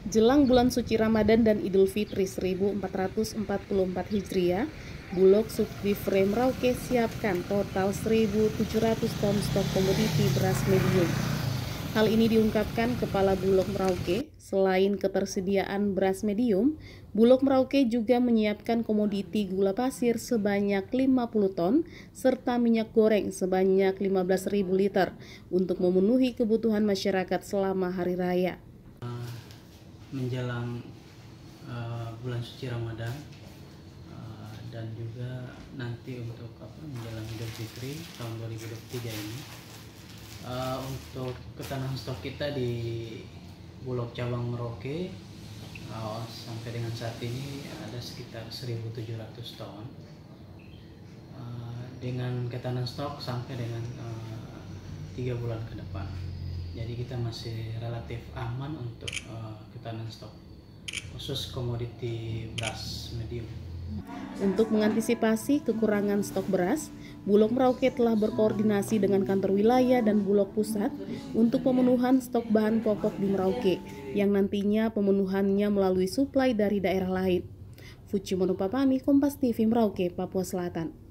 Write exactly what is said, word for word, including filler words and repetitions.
Jelang bulan suci Ramadan dan Idul Fitri seribu empat ratus empat puluh empat Hijriah, Bulog Subdivre Merauke siapkan total seribu tujuh ratus ton stok komoditi beras medium. Hal ini diungkapkan Kepala Bulog Merauke. Selain ketersediaan beras medium, Bulog Merauke juga menyiapkan komoditi gula pasir sebanyak lima puluh ton serta minyak goreng sebanyak lima belas ribu liter untuk memenuhi kebutuhan masyarakat selama hari raya. Menjelang uh, bulan suci Ramadan uh, dan juga nanti untuk apa menjelang Idul Fitri tahun dua ribu dua puluh tiga ini, uh, untuk ketahanan stok kita di Bulog Cabang Merauke uh, sampai dengan saat ini ada sekitar seribu tujuh ratus ton uh, dengan ketahanan stok sampai dengan uh, tiga bulan ke depan. Jadi kita masih relatif aman untuk uh, ketahanan stok khusus komoditi beras medium. Untuk mengantisipasi kekurangan stok beras, Bulog Merauke telah berkoordinasi dengan kantor wilayah dan Bulog Pusat untuk pemenuhan stok bahan pokok di Merauke, yang nantinya pemenuhannya melalui suplai dari daerah lain. Fuchimono Papami, Kompas T V Merauke, Papua Selatan.